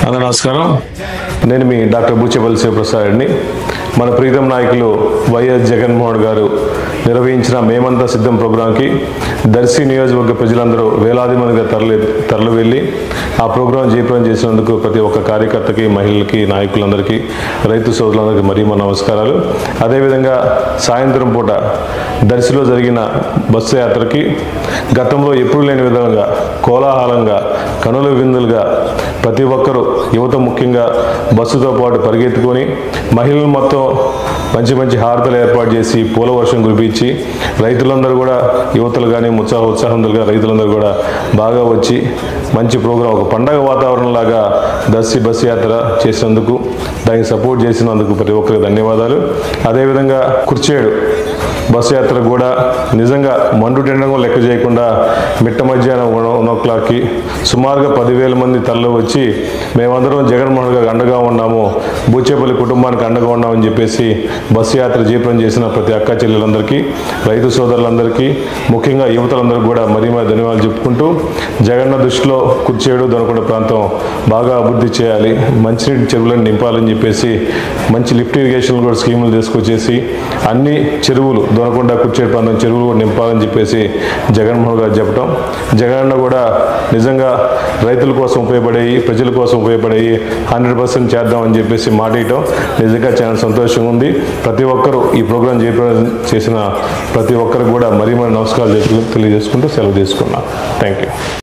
అందరూ నమస్కారం. నేను మీ డాక్టర్ బూచేపల్లి శివప్రసాద్ని. మన ప్రీతం నాయకులు వైఎస్ జగన్మోహన్ గారు నిర్వహించిన మేమంతా సిద్ధం ప్రోగ్రాంకి దర్శి నియోజకవర్గ ప్రజలందరూ వేలాది మందిగా తరలి వెళ్ళి ఆ ప్రోగ్రాం జయప్రదం చేసినందుకు ప్రతి ఒక్క కార్యకర్తకి, మహిళలకి, నాయకులందరికీ, రైతు సోదరులందరికీ మరీ మా నమస్కారాలు. అదేవిధంగా సాయంత్రం పూట దర్శిలో జరిగిన బస్సు యాత్రకి గతంలో ఎప్పుడు లేని విధంగా కోలాహలంగా, కనుల విందులుగా ప్రతి ఒక్కరూ, యువత ముఖ్యంగా బస్సుతో పాటు పరిగెత్తుకొని మహిళలు మొత్తం మంచి మంచి హారతలు ఏర్పాటు చేసి పూల వర్షం కురిపించి రైతులందరూ కూడా, యువతలు కానీ ఉత్సాహంతులుగా రైతులందరూ కూడా బాగా వచ్చి మంచి ప్రోగ్రాం, ఒక పండగ వాతావరణంలాగా దర్శి బస్సు యాత్ర చేసినందుకు, దానికి సపోర్ట్ చేసినందుకు ప్రతి ఒక్కరికి ధన్యవాదాలు. అదేవిధంగా కుర్చేడు బస్సు యాత్ర కూడా నిజంగా మండుటెండగా లెక్క చేయకుండా మిట్ట మధ్యాహ్నం 1 o'clockకి సుమారుగా 10,000 మంది తరలి వచ్చి మేమందరం జగన్మోహన్ గారికి అండగా ఉన్నాము, బూచేపల్లి కుటుంబానికి అండగా ఉన్నామని చెప్పేసి బస్సు యాత్ర జయప్రదం చేసిన ప్రతి అక్క చెల్లెలందరికీ, రైతు సోదరులందరికీ, ముఖ్యంగా యువతలందరికీ కూడా మరీ ధన్యవాదాలు చెప్పుకుంటూ, జగన్న దృష్టిలో కుర్చేడు, దొనకొండ ప్రాంతం బాగా అభివృద్ధి చేయాలి, మంచినీటి చెరువులను నింపాలని చెప్పేసి మంచి లిఫ్ట్ ఇరిగేషన్ కూడా స్కీములు తీసుకొచ్చేసి అన్ని చెరువులు, దొనకొండ కుర్చేడు ప్రాంతం చెరువులు కూడా నింపాలని చెప్పేసి జగన్మోహన్ గారు చెప్పడం, జగనన్న కూడా నిజంగా రైతుల కోసం ఉపయోగపడేవి, ప్రజల కోసం ఉపయోగపడేవి 100% చేద్దామని చెప్పేసి మాట ఇవ్వడం నిజంగా చాలా సంతోషంగా ఉంది. ప్రతి ఒక్కరూ ఈ ప్రోగ్రాం చేసిన ప్రతి ఒక్కరు కూడా మరీ నమస్కారాలు తెలియజేసుకుంటూ సెలవు తీసుకున్నాను. Thank you.